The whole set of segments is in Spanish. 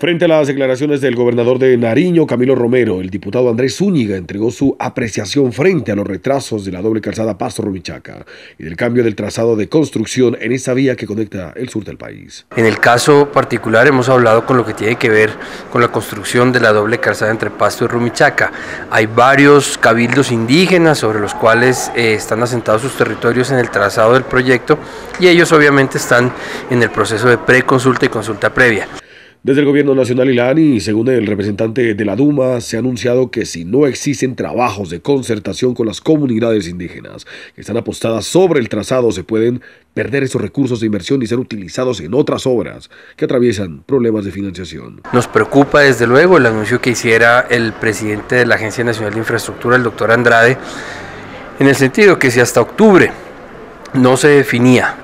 Frente a las declaraciones del gobernador de Nariño, Camilo Romero, el diputado Andrés Zúñiga entregó su apreciación frente a los retrasos de la doble calzada Pasto-Rumichaca y del cambio del trazado de construcción en esa vía que conecta el sur del país. En el caso particular hemos hablado con lo que tiene que ver con la construcción de la doble calzada entre Pasto y Rumichaca. Hay varios cabildos indígenas sobre los cuales están asentados sus territorios en el trazado del proyecto y ellos obviamente están en el proceso de preconsulta y consulta previa. Desde el gobierno nacional y la ANI, según el representante de la Duma, se ha anunciado que si no existen trabajos de concertación con las comunidades indígenas que están apostadas sobre el trazado, se pueden perder esos recursos de inversión y ser utilizados en otras obras que atraviesan problemas de financiación. Nos preocupa desde luego el anuncio que hiciera el presidente de la Agencia Nacional de Infraestructura, el doctor Andrade, en el sentido que si hasta octubre no se definía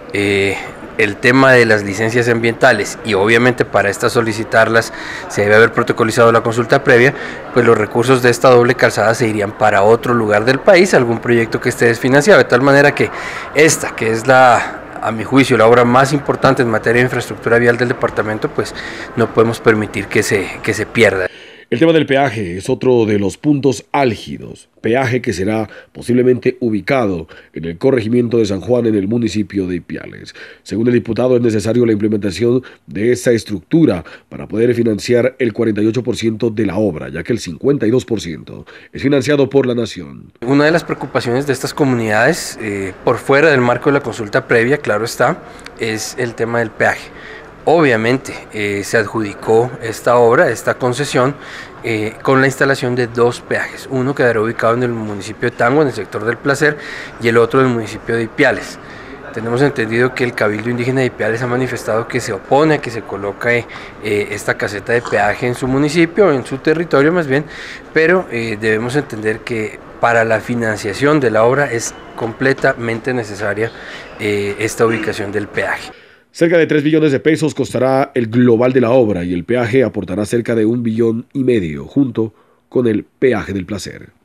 el tema de las licencias ambientales y obviamente para estas solicitarlas se debe haber protocolizado la consulta previa, pues los recursos de esta doble calzada se irían para otro lugar del país, algún proyecto que esté desfinanciado, de tal manera que esta, que es a mi juicio, la obra más importante en materia de infraestructura vial del departamento, pues no podemos permitir que se pierda. El tema del peaje es otro de los puntos álgidos, peaje que será posiblemente ubicado en el corregimiento de San Juan en el municipio de Ipiales. Según el diputado, es necesario la implementación de esta estructura para poder financiar el 48% de la obra, ya que el 52% es financiado por la nación. Una de las preocupaciones de estas comunidades, por fuera del marco de la consulta previa, claro está, es el tema del peaje. Obviamente se adjudicó esta obra, esta concesión, con la instalación de dos peajes. Uno quedará ubicado en el municipio de Tango, en el sector del Placer, y el otro en el municipio de Ipiales. Tenemos entendido que el Cabildo Indígena de Ipiales ha manifestado que se opone a que se coloque esta caseta de peaje en su municipio, en su territorio más bien, pero debemos entender que para la financiación de la obra es completamente necesaria esta ubicación del peaje. Cerca de 3 billones de pesos costará el global de la obra y el peaje aportará cerca de 1,5 billones junto con el peaje del Placer.